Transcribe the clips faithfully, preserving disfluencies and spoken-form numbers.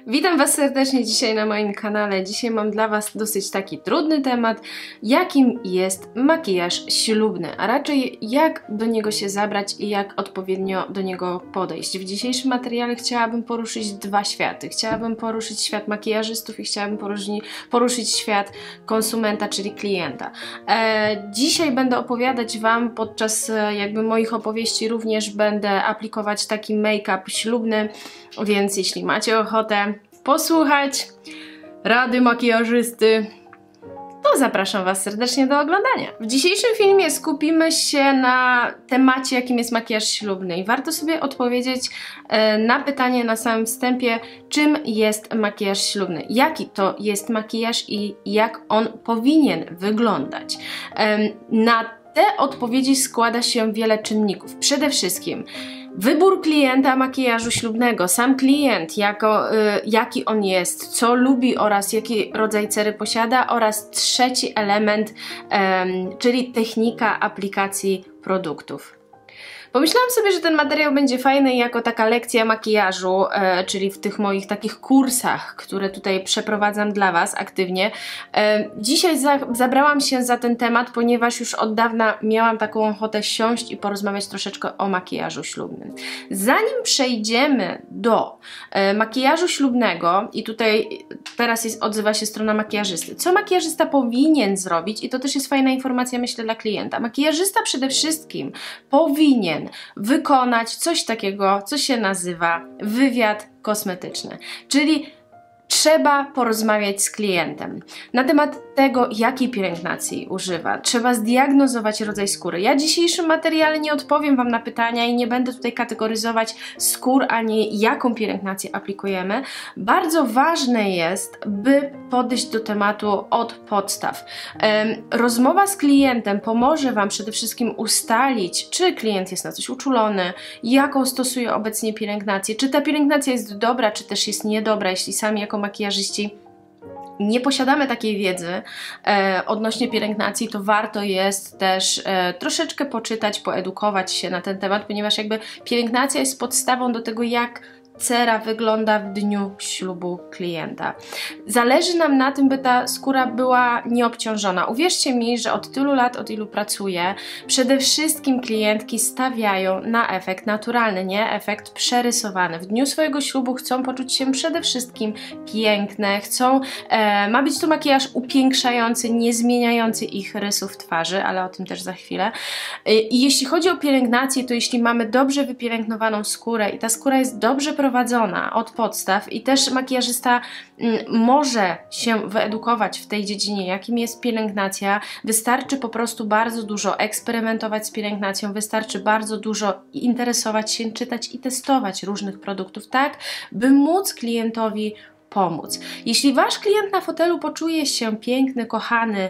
Witam Was serdecznie dzisiaj na moim kanale. Dzisiaj mam dla Was dosyć taki trudny temat, jakim jest makijaż ślubny, a raczej jak do niego się zabrać i jak odpowiednio do niego podejść. W dzisiejszym materiale chciałabym poruszyć dwa światy. Chciałabym poruszyć świat makijażystów i chciałabym poruszyć, poruszyć świat konsumenta, czyli klienta. E, dzisiaj będę opowiadać Wam, podczas e, jakby moich opowieści również będę aplikować taki make-up ślubny, więc jeśli macie ochotę posłuchać rady makijażysty, to zapraszam Was serdecznie do oglądania. W dzisiejszym filmie skupimy się na temacie, jakim jest makijaż ślubny i warto sobie odpowiedzieć e, na pytanie na samym wstępie, czym jest makijaż ślubny, jaki to jest makijaż i jak on powinien wyglądać. E, na te odpowiedzi składa się wiele czynników. Przede wszystkim wybór klienta makijażu ślubnego, sam klient, jako, y, jaki on jest, co lubi oraz jaki rodzaj cery posiada, oraz trzeci element, y, czyli technika aplikacji produktów. Pomyślałam sobie, że ten materiał będzie fajny jako taka lekcja makijażu, e, czyli w tych moich takich kursach, które tutaj przeprowadzam dla Was aktywnie. E, dzisiaj za, zabrałam się za ten temat, ponieważ już od dawna miałam taką ochotę siąść i porozmawiać troszeczkę o makijażu ślubnym. Zanim przejdziemy do e, makijażu ślubnego, i tutaj teraz jest, odzywa się strona makijażysty, co makijażysta powinien zrobić, i to też jest fajna informacja, myślę, dla klienta. Makijażysta przede wszystkim powinien wykonać coś takiego, co się nazywa wywiad kosmetyczny, czyli trzeba porozmawiać z klientem na temat tego, jakiej pielęgnacji używa. Trzeba zdiagnozować rodzaj skóry. Ja w dzisiejszym materiale nie odpowiem Wam na pytania i nie będę tutaj kategoryzować skór, ani jaką pielęgnację aplikujemy. Bardzo ważne jest, by podejść do tematu od podstaw. Rozmowa z klientem pomoże Wam przede wszystkim ustalić, czy klient jest na coś uczulony, jaką stosuje obecnie pielęgnację, czy ta pielęgnacja jest dobra, czy też jest niedobra, jeśli sami jako makijażyści nie posiadamy takiej wiedzy e, odnośnie pielęgnacji, to warto jest też e, troszeczkę poczytać, poedukować się na ten temat, ponieważ jakby pielęgnacja jest podstawą do tego, jak cera wygląda w dniu ślubu klienta. Zależy nam na tym, by ta skóra była nieobciążona. Uwierzcie mi, że od tylu lat, od ilu pracuję, przede wszystkim klientki stawiają na efekt naturalny, nie efekt przerysowany. W dniu swojego ślubu chcą poczuć się przede wszystkim piękne, chcą, e, ma być to makijaż upiększający, nie zmieniający ich rysów twarzy, ale o tym też za chwilę. E, I jeśli chodzi o pielęgnację, to jeśli mamy dobrze wypielęgnowaną skórę i ta skóra jest dobrze prowadzona od podstaw i też makijażysta m, może się wyedukować w tej dziedzinie, jakim jest pielęgnacja, wystarczy po prostu bardzo dużo eksperymentować z pielęgnacją, wystarczy bardzo dużo interesować się, czytać i testować różnych produktów, tak by móc klientowi pomóc. Jeśli Wasz klient na fotelu poczuje się piękny, kochany,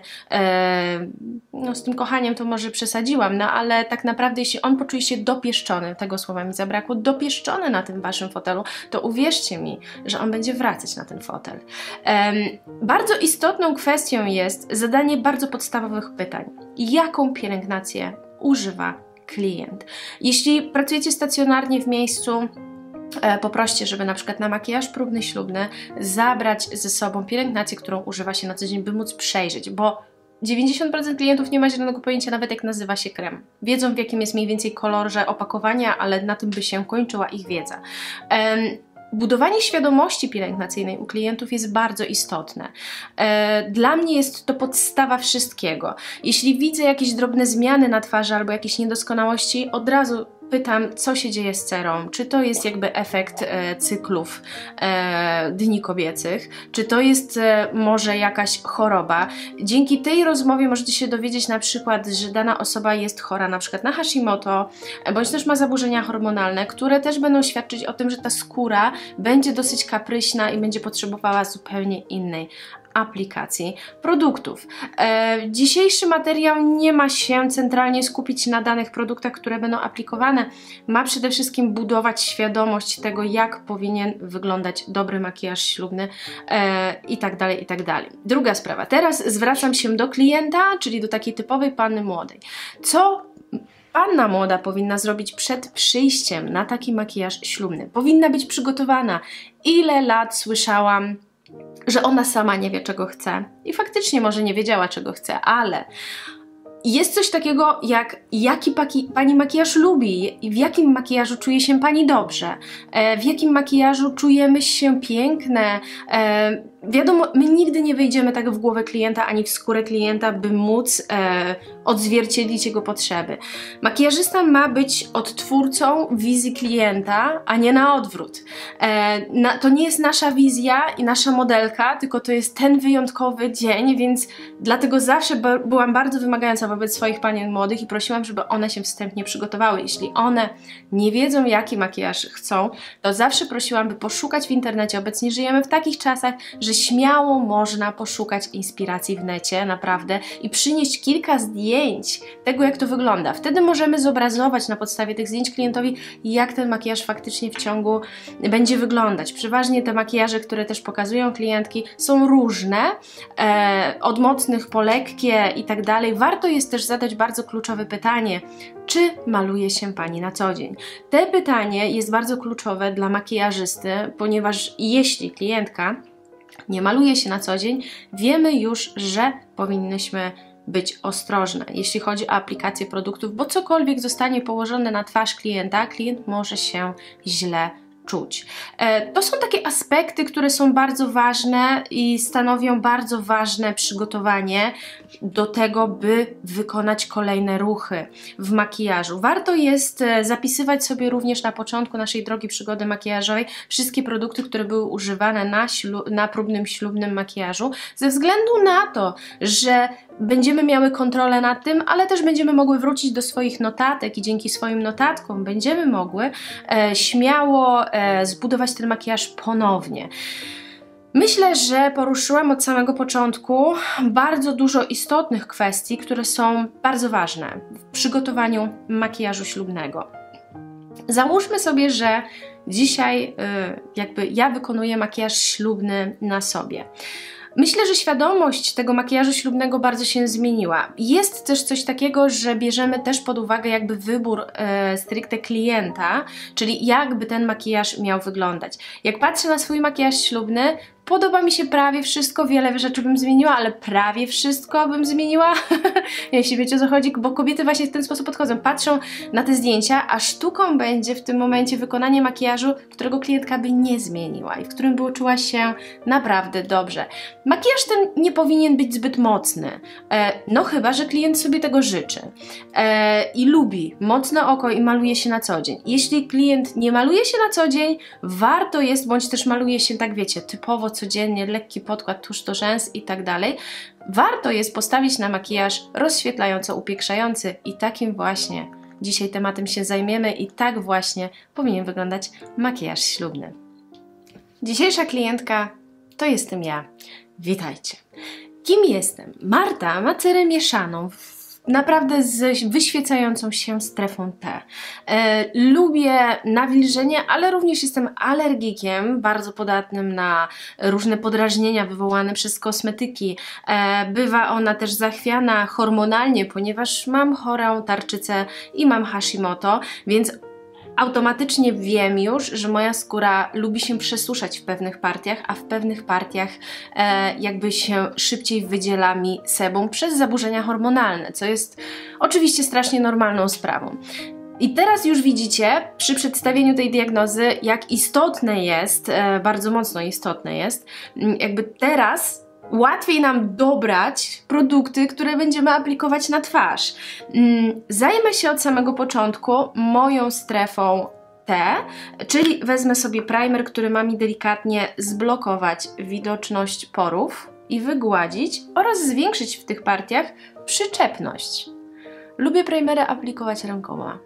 e, no z tym kochaniem to może przesadziłam, no ale tak naprawdę jeśli on poczuje się dopieszczony, tego słowa mi zabrakło, dopieszczony na tym Waszym fotelu, to uwierzcie mi, że on będzie wracać na ten fotel. E, bardzo istotną kwestią jest zadanie bardzo podstawowych pytań. Jaką pielęgnację używa klient? Jeśli pracujecie stacjonarnie w miejscu, poproście, żeby na przykład na makijaż próbny ślubny zabrać ze sobą pielęgnację, którą używa się na co dzień, by móc przejrzeć, bo dziewięćdziesiąt procent klientów nie ma zielonego pojęcia nawet, jak nazywa się krem. Wiedzą, w jakim jest mniej więcej kolorze opakowania, ale na tym by się kończyła ich wiedza. Um, Budowanie świadomości pielęgnacyjnej u klientów jest bardzo istotne. Dla mnie jest to podstawa wszystkiego. Jeśli widzę jakieś drobne zmiany na twarzy albo jakieś niedoskonałości, od razu pytam, co się dzieje z cerą, czy to jest jakby efekt e, cyklów e, dni kobiecych, czy to jest e, może jakaś choroba. Dzięki tej rozmowie możecie się dowiedzieć na przykład, że dana osoba jest chora na przykład na Hashimoto, e, bądź też ma zaburzenia hormonalne, które też będą świadczyć o tym, że ta skóra będzie dosyć kapryśna i będzie potrzebowała zupełnie innej aplikacji produktów. E, dzisiejszy materiał nie ma się centralnie skupić na danych produktach, które będą aplikowane. Ma przede wszystkim budować świadomość tego, jak powinien wyglądać dobry makijaż ślubny e, i tak dalej, i tak dalej. Druga sprawa. Teraz zwracam się do klienta, czyli do takiej typowej panny młodej. Co panna młoda powinna zrobić przed przyjściem na taki makijaż ślubny? Powinna być przygotowana. Ile lat słyszałam, że ona sama nie wie, czego chce. I faktycznie może nie wiedziała, czego chce, ale jest coś takiego jak jaki paki, pani makijaż lubi i w jakim makijażu czuje się pani dobrze, e, w jakim makijażu czujemy się piękne. E, wiadomo, my nigdy nie wejdziemy tak w głowę klienta ani w skórę klienta, by móc e, odzwierciedlić jego potrzeby. Makijażysta ma być odtwórcą wizji klienta, a nie na odwrót. E, na, to nie jest nasza wizja i nasza modelka, tylko to jest ten wyjątkowy dzień, więc dlatego zawsze byłam bardzo wymagająca wobec swoich panien młodych i prosiłam, żeby one się wstępnie przygotowały. Jeśli one nie wiedzą, jaki makijaż chcą, to zawsze prosiłam, by poszukać w internecie. Obecnie żyjemy w takich czasach, że śmiało można poszukać inspiracji w necie, naprawdę, i przynieść kilka zdjęć tego, jak to wygląda. Wtedy możemy zobrazować na podstawie tych zdjęć klientowi, jak ten makijaż faktycznie w ciągu będzie wyglądać. Przeważnie te makijaże, które też pokazują klientki, są różne, e, od mocnych po lekkie i tak dalej. Warto jest też zadać bardzo kluczowe pytanie, czy maluje się pani na co dzień? To pytanie jest bardzo kluczowe dla makijażysty, ponieważ jeśli klientka nie maluje się na co dzień, wiemy już, że powinnyśmy być ostrożne, jeśli chodzi o aplikację produktów, bo cokolwiek zostanie położone na twarz klienta, klient może się źle czuć. To są takie aspekty, które są bardzo ważne i stanowią bardzo ważne przygotowanie do tego, by wykonać kolejne ruchy w makijażu. Warto jest zapisywać sobie również na początku naszej drogi przygody makijażowej wszystkie produkty, które były używane na, na próbnym ślubnym makijażu, ze względu na to, że będziemy miały kontrolę nad tym, ale też będziemy mogły wrócić do swoich notatek i dzięki swoim notatkom będziemy mogły e, śmiało e, zbudować ten makijaż ponownie. Myślę, że poruszyłam od samego początku bardzo dużo istotnych kwestii, które są bardzo ważne w przygotowaniu makijażu ślubnego. Załóżmy sobie, że dzisiaj y, jakby ja wykonuję makijaż ślubny na sobie. Myślę, że świadomość tego makijażu ślubnego bardzo się zmieniła. Jest też coś takiego, że bierzemy też pod uwagę jakby wybór e, stricte klienta, czyli jakby ten makijaż miał wyglądać. Jak patrzę na swój makijaż ślubny, podoba mi się prawie wszystko, wiele rzeczy bym zmieniła, ale prawie wszystko bym zmieniła, jeśli wiecie o co chodzi, bo kobiety właśnie w ten sposób podchodzą, patrzą na te zdjęcia, a sztuką będzie w tym momencie wykonanie makijażu, którego klientka by nie zmieniła i w którym by uczuła się naprawdę dobrze. Makijaż ten nie powinien być zbyt mocny, e, no chyba, że klient sobie tego życzy e, i lubi mocne oko i maluje się na co dzień. Jeśli klient nie maluje się na co dzień, warto jest, bądź też maluje się, tak wiecie, typowo codziennie, lekki podkład, tusz do rzęs i tak dalej, warto jest postawić na makijaż rozświetlająco-upiększający i takim właśnie dzisiaj tematem się zajmiemy i tak właśnie powinien wyglądać makijaż ślubny. Dzisiejsza klientka to jestem ja. Witajcie. Kim jestem? Marta ma cerę mieszaną, naprawdę z wyświecającą się strefą T. E, lubię nawilżenie, ale również jestem alergikiem, bardzo podatnym na różne podrażnienia wywołane przez kosmetyki. E, bywa ona też zachwiana hormonalnie, ponieważ mam chorą tarczycę i mam Hashimoto, więc automatycznie wiem już, że moja skóra lubi się przesuszać w pewnych partiach, a w pewnych partiach e, jakby się szybciej wydziela mi sebum przez zaburzenia hormonalne, co jest oczywiście strasznie normalną sprawą. I teraz już widzicie przy przedstawieniu tej diagnozy, jak istotne jest, e, bardzo mocno istotne jest, jakby teraz łatwiej nam dobrać produkty, które będziemy aplikować na twarz. Zajmę się od samego początku moją strefą T, czyli wezmę sobie primer, który ma mi delikatnie zblokować widoczność porów i wygładzić oraz zwiększyć w tych partiach przyczepność. Lubię primery aplikować rękoma.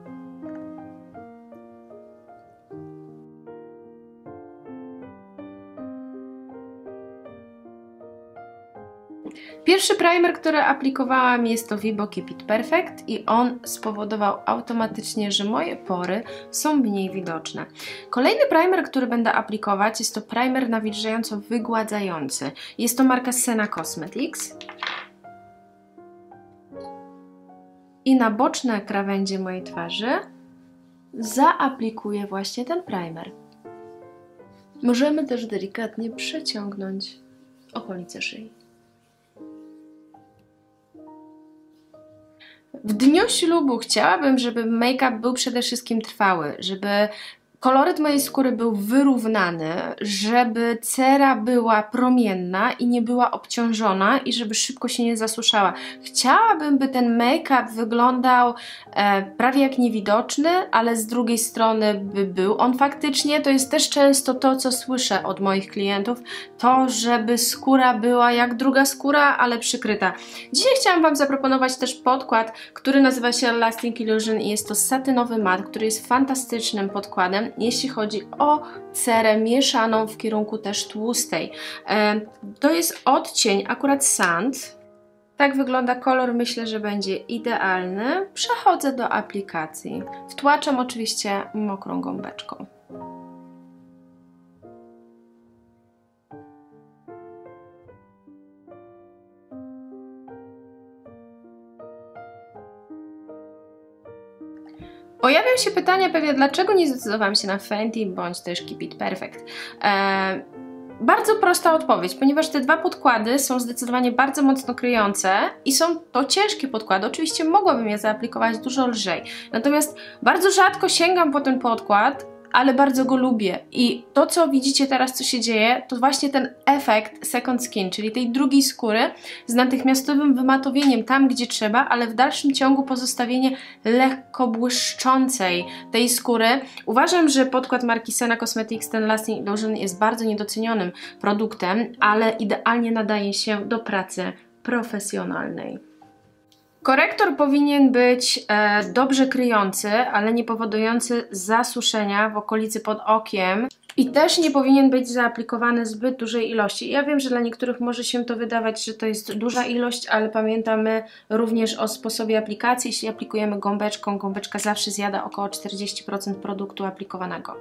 Pierwszy primer, który aplikowałam, jest to Vibo Keep It Perfect i on spowodował automatycznie, że moje pory są mniej widoczne. Kolejny primer, który będę aplikować, jest to primer nawilżająco wygładzający. Jest to marka Senna Cosmetics. I na boczne krawędzie mojej twarzy zaaplikuję właśnie ten primer. Możemy też delikatnie przeciągnąć okolice szyi. W dniu ślubu chciałabym, żeby make-up był przede wszystkim trwały, żeby koloryt mojej skóry był wyrównany, żeby cera była promienna i nie była obciążona i żeby szybko się nie zasuszała. Chciałabym, by ten make-up wyglądał e, prawie jak niewidoczny, ale z drugiej strony by był on faktycznie. To jest też często to, co słyszę od moich klientów, to, żeby skóra była jak druga skóra, ale przykryta. Dzisiaj chciałam Wam zaproponować też podkład, który nazywa się Lasting Illusion i jest to satynowy mat, który jest fantastycznym podkładem, jeśli chodzi o cerę mieszaną w kierunku też tłustej. E, to jest odcień akurat Sand. Tak wygląda kolor, myślę, że będzie idealny. Przechodzę do aplikacji. Wtłaczam oczywiście mokrą gąbeczką. Pojawią się pytania pewnie, dlaczego nie zdecydowałam się na Fenty bądź też Keep It Perfect. Eee, bardzo prosta odpowiedź, ponieważ te dwa podkłady są zdecydowanie bardzo mocno kryjące i są to ciężkie podkłady. Oczywiście mogłabym je zaaplikować dużo lżej, natomiast bardzo rzadko sięgam po ten podkład, ale bardzo go lubię i to, co widzicie teraz, co się dzieje, to właśnie ten efekt second skin, czyli tej drugiej skóry z natychmiastowym wymatowieniem tam, gdzie trzeba, ale w dalszym ciągu pozostawienie lekko błyszczącej tej skóry. Uważam, że podkład marki Senna Cosmetics, ten Lasting Illusion, jest bardzo niedocenionym produktem, ale idealnie nadaje się do pracy profesjonalnej. Korektor powinien być e, dobrze kryjący, ale nie powodujący zasuszenia w okolicy pod okiem i też nie powinien być zaaplikowany zbyt dużej ilości. Ja wiem, że dla niektórych może się to wydawać, że to jest duża ilość, ale pamiętamy również o sposobie aplikacji. Jeśli aplikujemy gąbeczką, gąbeczka zawsze zjada około czterdzieści procent produktu aplikowanego.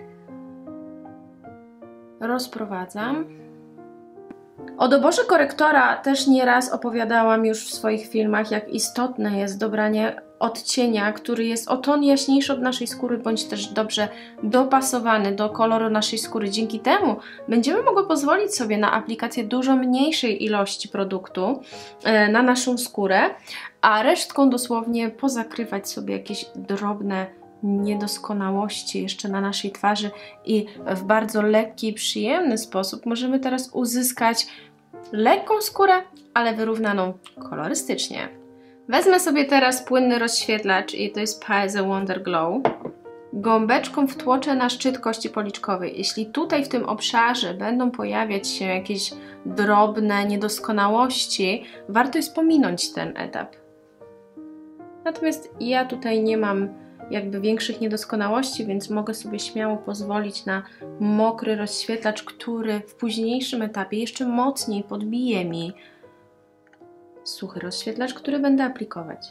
Rozprowadzam. O doborze korektora też nieraz opowiadałam już w swoich filmach, jak istotne jest dobranie odcienia, który jest o ton jaśniejszy od naszej skóry, bądź też dobrze dopasowany do koloru naszej skóry. Dzięki temu będziemy mogły pozwolić sobie na aplikację dużo mniejszej ilości produktu e, na naszą skórę, a resztką dosłownie pozakrywać sobie jakieś drobne niedoskonałości jeszcze na naszej twarzy i w bardzo lekki i przyjemny sposób możemy teraz uzyskać lekką skórę, ale wyrównaną kolorystycznie. Wezmę sobie teraz płynny rozświetlacz i to jest Paese Wonder Glow. Gąbeczką wtłoczę na szczyt kości policzkowej. Jeśli tutaj w tym obszarze będą pojawiać się jakieś drobne niedoskonałości, warto jest pominąć ten etap. Natomiast ja tutaj nie mam jakby większych niedoskonałości, więc mogę sobie śmiało pozwolić na mokry rozświetlacz, który w późniejszym etapie jeszcze mocniej podbije mi suchy rozświetlacz, który będę aplikować.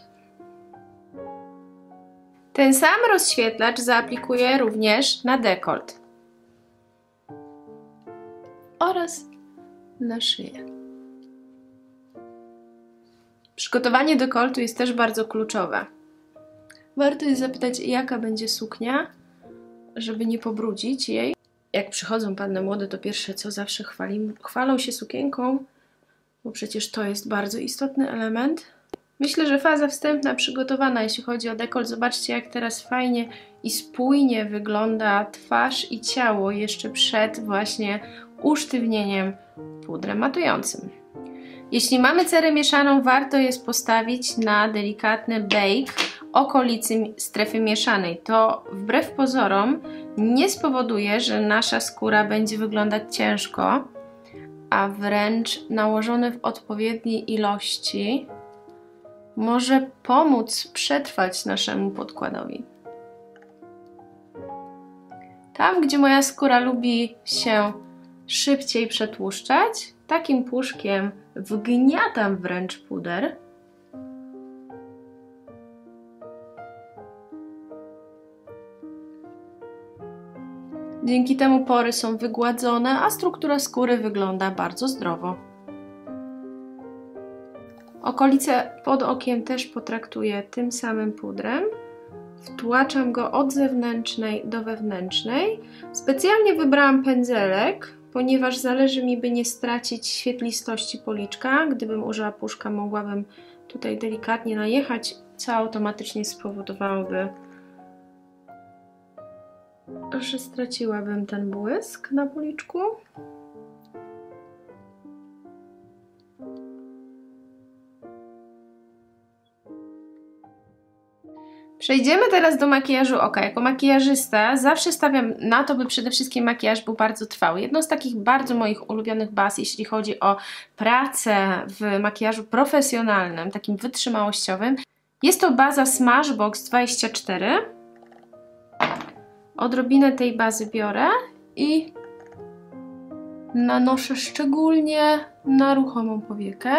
Ten sam rozświetlacz zaaplikuję również na dekolt oraz na szyję. Przygotowanie dekoltu jest też bardzo kluczowe. Warto jest zapytać, jaka będzie suknia, żeby nie pobrudzić jej. Jak przychodzą panny młode, to pierwsze co zawsze chwali, chwalą się sukienką, bo przecież to jest bardzo istotny element. Myślę, że faza wstępna przygotowana, jeśli chodzi o dekolt. Zobaczcie, jak teraz fajnie i spójnie wygląda twarz i ciało jeszcze przed właśnie usztywnieniem pudrem matującym. Jeśli mamy cerę mieszaną, warto jest postawić na delikatny bake okolicy strefy mieszanej. To wbrew pozorom nie spowoduje, że nasza skóra będzie wyglądać ciężko, a wręcz nałożony w odpowiedniej ilości może pomóc przetrwać naszemu podkładowi. Tam, gdzie moja skóra lubi się szybciej przetłuszczać, takim puszkiem wgniatam wręcz puder. Dzięki temu pory są wygładzone, a struktura skóry wygląda bardzo zdrowo. Okolice pod okiem też potraktuję tym samym pudrem. Wtłaczam go od zewnętrznej do wewnętrznej. Specjalnie wybrałam pędzelek, ponieważ zależy mi, by nie stracić świetlistości policzka. Gdybym użyła puszka, mogłabym tutaj delikatnie najechać, co automatycznie spowodowałoby, że straciłabym ten błysk na policzku. Przejdziemy teraz do makijażu oka. Jako makijażysta zawsze stawiam na to, by przede wszystkim makijaż był bardzo trwały. Jedną z takich bardzo moich ulubionych baz, jeśli chodzi o pracę w makijażu profesjonalnym, takim wytrzymałościowym, jest to baza Smashbox dwadzieścia cztery. Odrobinę tej bazy biorę i nanoszę szczególnie na ruchomą powiekę.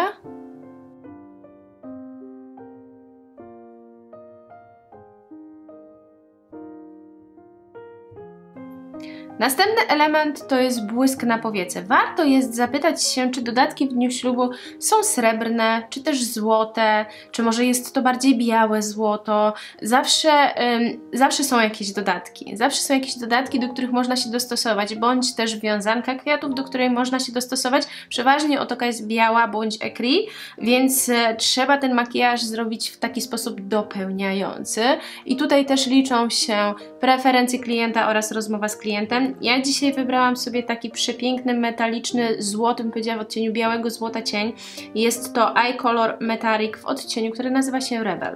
Następny element to jest błysk na powiece. Warto jest zapytać się, czy dodatki w dniu ślubu są srebrne, czy też złote, czy może jest to bardziej białe złoto. Zawsze, ym, zawsze są jakieś dodatki. Zawsze są jakieś dodatki, do których można się dostosować, bądź też wiązanka kwiatów, do której można się dostosować. Przeważnie otoka jest biała bądź ecru, więc y, trzeba ten makijaż zrobić w taki sposób dopełniający. I tutaj też liczą się preferencje klienta oraz rozmowa z klientem. Ja dzisiaj wybrałam sobie taki przepiękny, metaliczny, złoty, bym powiedziała w odcieniu białego złota cień. Jest to Eye Color Metallic w odcieniu, który nazywa się Rebel.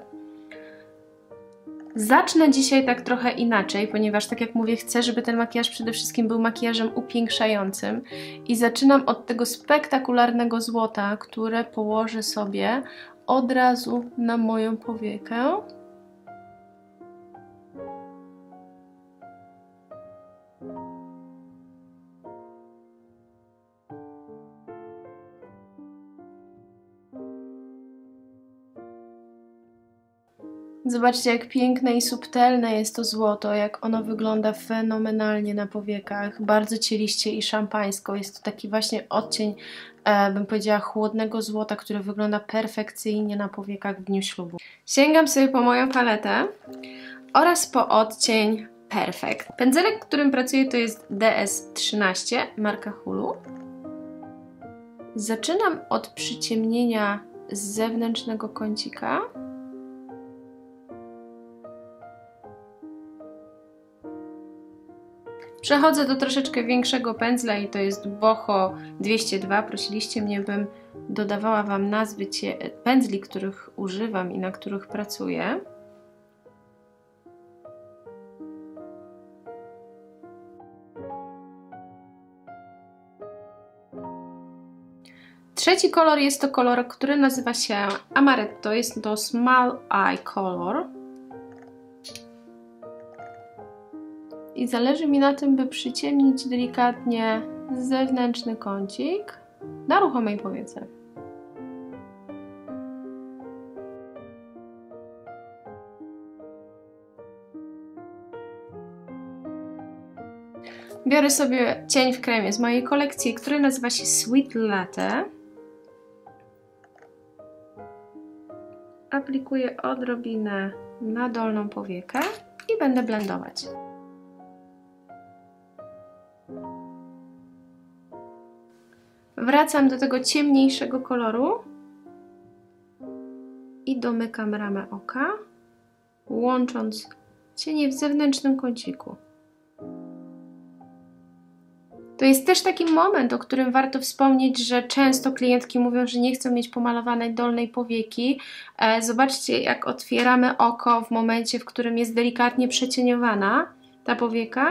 Zacznę dzisiaj tak trochę inaczej, ponieważ tak jak mówię, chcę, żeby ten makijaż przede wszystkim był makijażem upiększającym. I zaczynam od tego spektakularnego złota, które położę sobie od razu na moją powiekę. Zobaczcie, jak piękne i subtelne jest to złoto, jak ono wygląda fenomenalnie na powiekach, bardzo cieliście i szampańsko. Jest to taki właśnie odcień, e, bym powiedziała, chłodnego złota, który wygląda perfekcyjnie na powiekach w dniu ślubu. Sięgam sobie po moją paletę oraz po odcień Perfect. Pędzelek, którym pracuję, to jest D S trzynaście, marka Hulu. Zaczynam od przyciemnienia z zewnętrznego kącika. Przechodzę do troszeczkę większego pędzla i to jest Boho dwieście dwa. Prosiliście mnie, bym dodawała Wam nazwy pędzli, których używam i na których pracuję. Trzeci kolor jest to kolor, który nazywa się Amaretto. Jest to Small Eye Color. I zależy mi na tym, by przyciemnić delikatnie zewnętrzny kącik na ruchomej powiece. Biorę sobie cień w kremie z mojej kolekcji, który nazywa się Sweet Latte. Aplikuję odrobinę na dolną powiekę i będę blendować. Wracam do tego ciemniejszego koloru i domykam ramę oka, łącząc cienie w zewnętrznym kąciku. To jest też taki moment, o którym warto wspomnieć, że często klientki mówią, że nie chcą mieć pomalowanej dolnej powieki. Zobaczcie, jak otwieramy oko w momencie, w którym jest delikatnie przecieniowana ta powieka.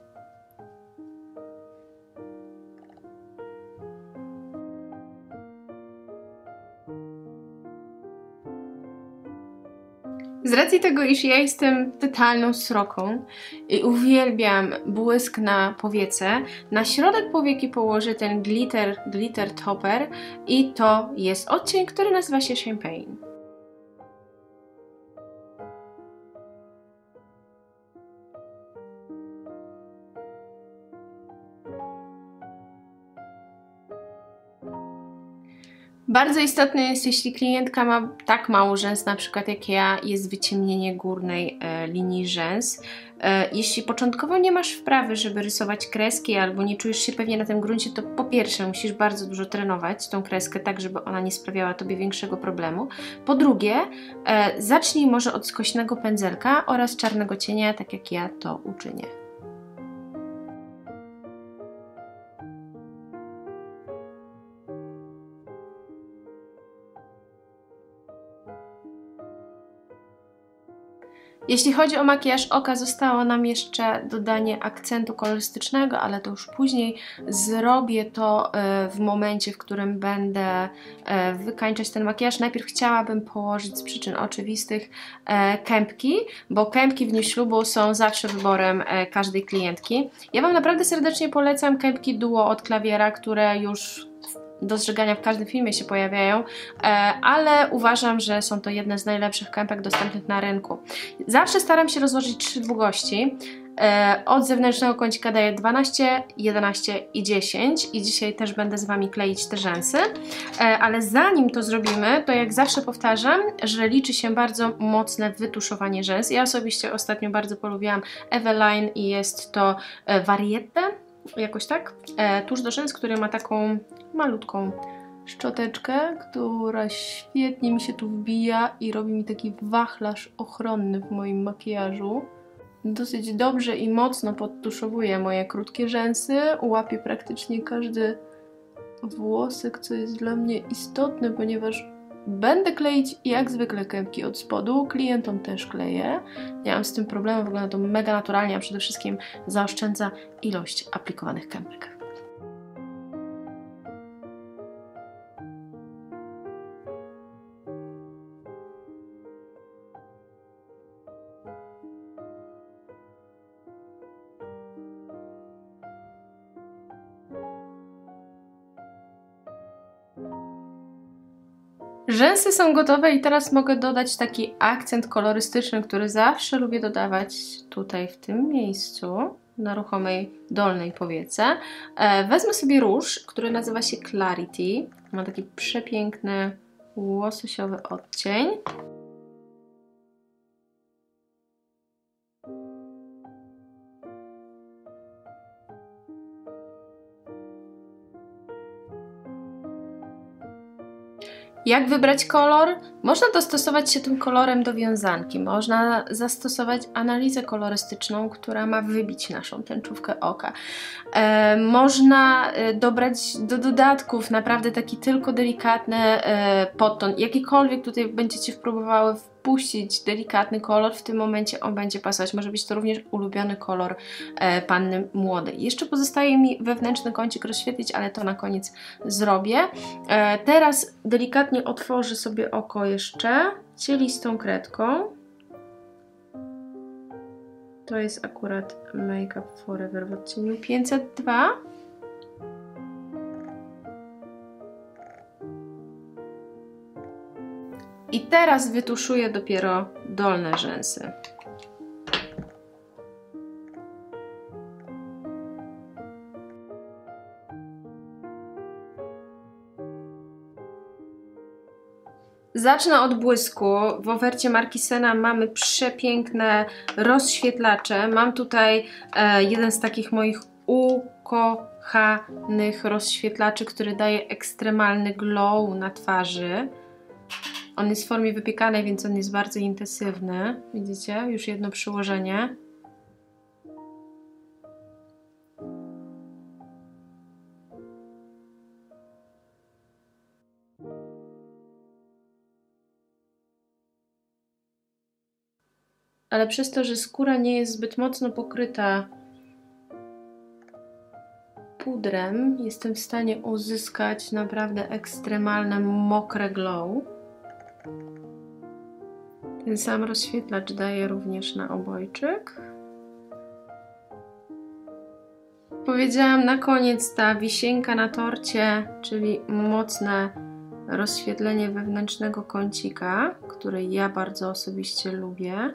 Z racji tego, iż ja jestem totalną sroką i uwielbiam błysk na powiece, na środek powieki położę ten glitter, glitter topper i to jest odcień, który nazywa się Champagne. Bardzo istotne jest, jeśli klientka ma tak mało rzęs, na przykład jak ja, jest wyciemnienie górnej e, linii rzęs. E, jeśli początkowo nie masz wprawy, żeby rysować kreski albo nie czujesz się pewnie na tym gruncie, to po pierwsze musisz bardzo dużo trenować tą kreskę, tak żeby ona nie sprawiała Tobie większego problemu. Po drugie, e, zacznij może od skośnego pędzelka oraz czarnego cienia, tak jak ja to uczynię. Jeśli chodzi o makijaż oka, zostało nam jeszcze dodanie akcentu kolorystycznego, ale to już później. Zrobię to w momencie, w którym będę wykańczać ten makijaż. Najpierw chciałabym położyć z przyczyn oczywistych kępki, bo kępki w dniu ślubu są zawsze wyborem każdej klientki. Ja Wam naprawdę serdecznie polecam kępki Duo od Klawiera, które już do zżygania w każdym filmie się pojawiają, ale uważam, że są to jedne z najlepszych kępek dostępnych na rynku. Zawsze staram się rozłożyć trzy długości. Od zewnętrznego kącika daję dwanaście, jedenaście i dziesięć i dzisiaj też będę z Wami kleić te rzęsy, ale zanim to zrobimy, to jak zawsze powtarzam, że liczy się bardzo mocne wytuszowanie rzęs. Ja osobiście ostatnio bardzo polubiłam Eveline i jest to Variette, jakoś tak, tusz do rzęs, który ma taką malutką szczoteczkę, która świetnie mi się tu wbija i robi mi taki wachlarz ochronny w moim makijażu. Dosyć dobrze i mocno podtuszowuje moje krótkie rzęsy, łapie praktycznie każdy włosek, co jest dla mnie istotne, ponieważ będę kleić jak zwykle kępki od spodu, klientom też kleję. Nie mam z tym problemu, wygląda to mega naturalnie, a przede wszystkim zaoszczędza ilość aplikowanych kępek. Rzęsy są gotowe i teraz mogę dodać taki akcent kolorystyczny, który zawsze lubię dodawać tutaj w tym miejscu, na ruchomej dolnej powiece. Wezmę sobie róż, który nazywa się Clarity. Ma taki przepiękny łososiowy odcień. Jak wybrać kolor? Można dostosować się tym kolorem do wiązanki, można zastosować analizę kolorystyczną, która ma wybić naszą tęczówkę oka. E, można dobrać do dodatków naprawdę taki tylko delikatny e, podton, jakikolwiek tutaj będziecie próbowały wpuścić delikatny kolor, w tym momencie on będzie pasować. Może być to również ulubiony kolor e, panny młodej. Jeszcze pozostaje mi wewnętrzny kącik rozświetlić, ale to na koniec zrobię. E, teraz delikatnie otworzę sobie oko jeszcze cielistą kredką. To jest akurat Make Up Forever w odcieniu pięćset dwa. I teraz wytuszuję dopiero dolne rzęsy. Zacznę od błysku. W ofercie marki Sena mamy przepiękne rozświetlacze. Mam tutaj e, jeden z takich moich ukochanych rozświetlaczy, który daje ekstremalny glow na twarzy. On jest w formie wypiekanej, więc on jest bardzo intensywny. Widzicie? Już jedno przyłożenie. Ale przez to, że skóra nie jest zbyt mocno pokryta pudrem, jestem w stanie uzyskać naprawdę ekstremalne, mokre glow. Ten sam rozświetlacz daje również na obojczyk. Powiedziałam na koniec ta wisienka na torcie, czyli mocne rozświetlenie wewnętrznego kącika, który ja bardzo osobiście lubię.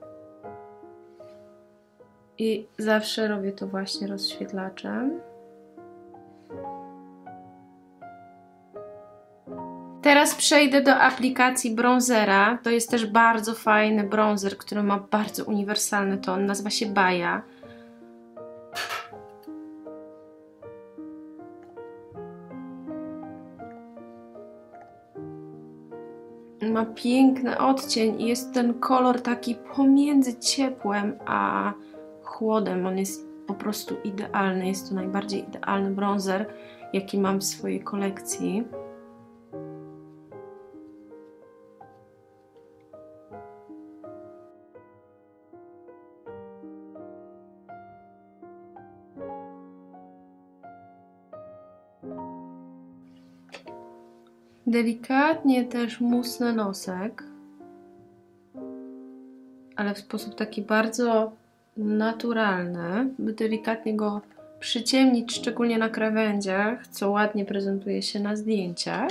I zawsze robię to właśnie rozświetlaczem. Teraz przejdę do aplikacji bronzera. To jest też bardzo fajny bronzer, który ma bardzo uniwersalny ton. Nazywa się Baja. Ma piękny odcień i jest ten kolor taki pomiędzy ciepłem a chłodem. On jest po prostu idealny. Jest to najbardziej idealny bronzer, jaki mam w swojej kolekcji. Delikatnie też musnę nosek, ale w sposób taki bardzo naturalny, by delikatnie go przyciemnić, szczególnie na krawędziach, co ładnie prezentuje się na zdjęciach.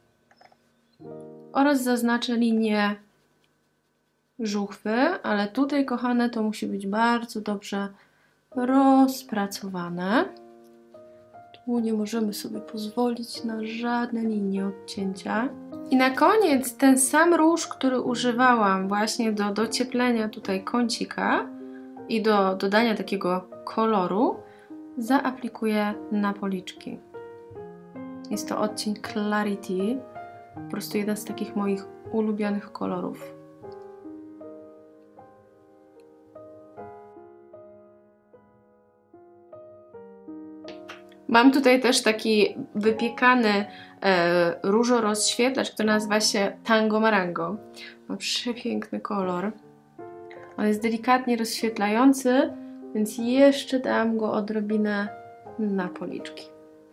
Oraz zaznaczę linię żuchwy, ale tutaj, kochane, to musi być bardzo dobrze rozpracowane. Tu nie możemy sobie pozwolić na żadne linie odcięcia. I na koniec ten sam róż, który używałam właśnie do docieplenia tutaj kącika i do dodania takiego koloru, zaaplikuję na policzki. Jest to odcień Clarity, po prostu jeden z takich moich ulubionych kolorów. Mam tutaj też taki wypiekany e, różorozświetlacz, który nazywa się Tango Marango. Ma przepiękny kolor. On jest delikatnie rozświetlający, więc jeszcze dam go odrobinę na policzki.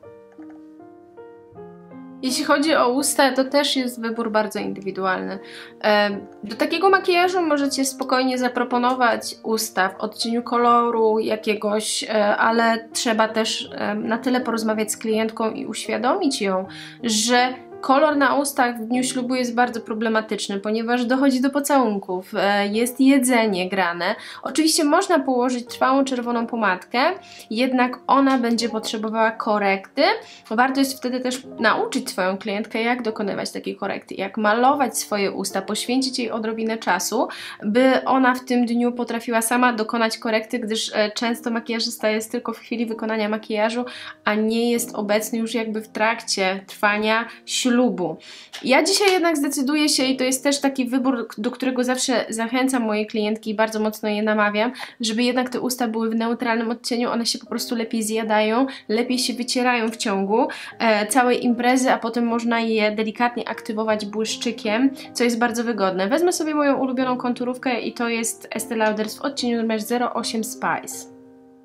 Jeśli chodzi o usta, to też jest wybór bardzo indywidualny. Do takiego makijażu możecie spokojnie zaproponować usta w odcieniu koloru jakiegoś, ale trzeba też na tyle porozmawiać z klientką i uświadomić ją, że kolor na ustach w dniu ślubu jest bardzo problematyczny, ponieważ dochodzi do pocałunków, jest jedzenie grane. Oczywiście można położyć trwałą czerwoną pomadkę, jednak ona będzie potrzebowała korekty. Warto jest wtedy też nauczyć swoją klientkę, jak dokonywać takiej korekty, jak malować swoje usta, poświęcić jej odrobinę czasu, by ona w tym dniu potrafiła sama dokonać korekty, gdyż często makijażysta jest tylko w chwili wykonania makijażu, a nie jest obecny już jakby w trakcie trwania ślubu. Ja dzisiaj jednak zdecyduję się, i to jest też taki wybór, do którego zawsze zachęcam moje klientki i bardzo mocno je namawiam, żeby jednak te usta były w neutralnym odcieniu, one się po prostu lepiej zjadają, lepiej się wycierają w ciągu e, całej imprezy, a potem można je delikatnie aktywować błyszczykiem, co jest bardzo wygodne. Wezmę sobie moją ulubioną konturówkę i to jest Estée Lauder w odcieniu numer zero osiem Spice.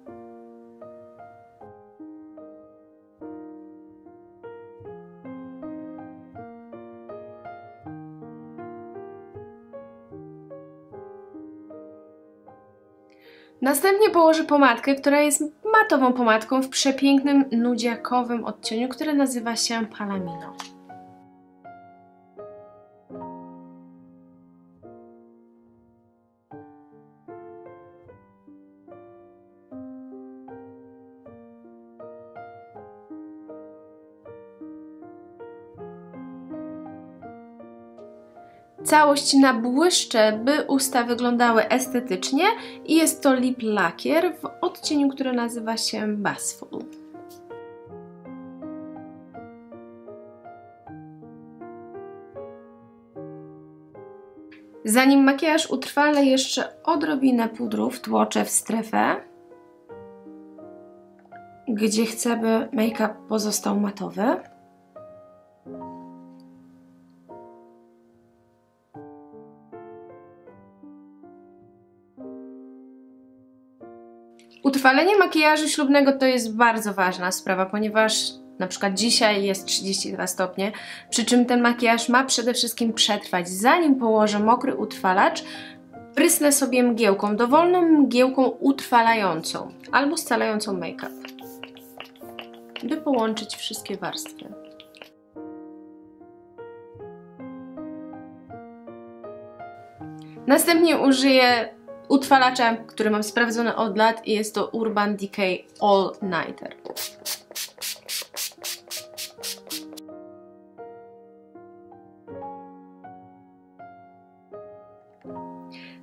Następnie położę pomadkę, która jest matową pomadką w przepięknym nudziakowym odcieniu, który nazywa się Palomino. Całość nabłyszczę, by usta wyglądały estetycznie, i jest to lip lakier w odcieniu, który nazywa się Bassful. Zanim makijaż utrwalę, jeszcze odrobinę pudru wtłoczę w strefę, gdzie chcę, by make-up pozostał matowy. Utrwalenie makijażu ślubnego to jest bardzo ważna sprawa, ponieważ na przykład dzisiaj jest trzydzieści dwa stopnie, przy czym ten makijaż ma przede wszystkim przetrwać. Zanim położę mokry utrwalacz, prysnę sobie mgiełką, dowolną mgiełką utrwalającą albo scalającą make-up, by połączyć wszystkie warstwy. Następnie użyję utrwalacza, który mam sprawdzony od lat, i jest to Urban Decay All Nighter.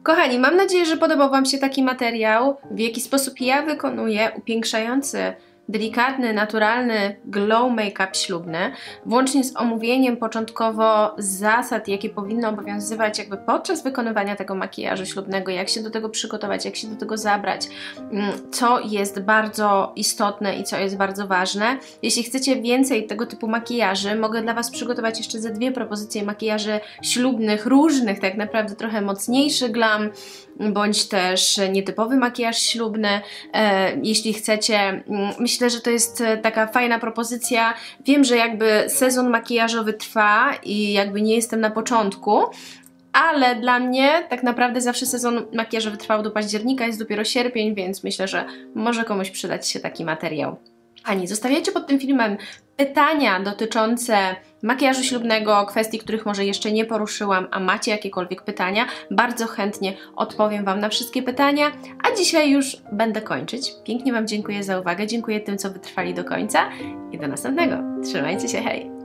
Kochani, mam nadzieję, że podobał Wam się taki materiał, w jaki sposób ja wykonuję upiększający, delikatny, naturalny glow make-up ślubny, włącznie z omówieniem początkowo zasad, jakie powinny obowiązywać jakby podczas wykonywania tego makijażu ślubnego, jak się do tego przygotować, jak się do tego zabrać, co jest bardzo istotne i co jest bardzo ważne. Jeśli chcecie więcej tego typu makijaży, mogę dla Was przygotować jeszcze ze dwie propozycje makijaży ślubnych, różnych, tak naprawdę trochę mocniejszy glam, bądź też nietypowy makijaż ślubny. E, jeśli chcecie, myślę, że to jest taka fajna propozycja. Wiem, że jakby sezon makijażowy trwa i jakby nie jestem na początku, ale dla mnie tak naprawdę zawsze sezon makijażowy trwał do października, jest dopiero sierpień, więc myślę, że może komuś przydać się taki materiał. Ani, zostawiajcie pod tym filmem pytania dotyczące makijażu ślubnego, kwestii, których może jeszcze nie poruszyłam, a macie jakiekolwiek pytania, bardzo chętnie odpowiem Wam na wszystkie pytania, a dzisiaj już będę kończyć. Pięknie Wam dziękuję za uwagę, dziękuję tym, co wytrwali do końca i do następnego. Trzymajcie się, hej!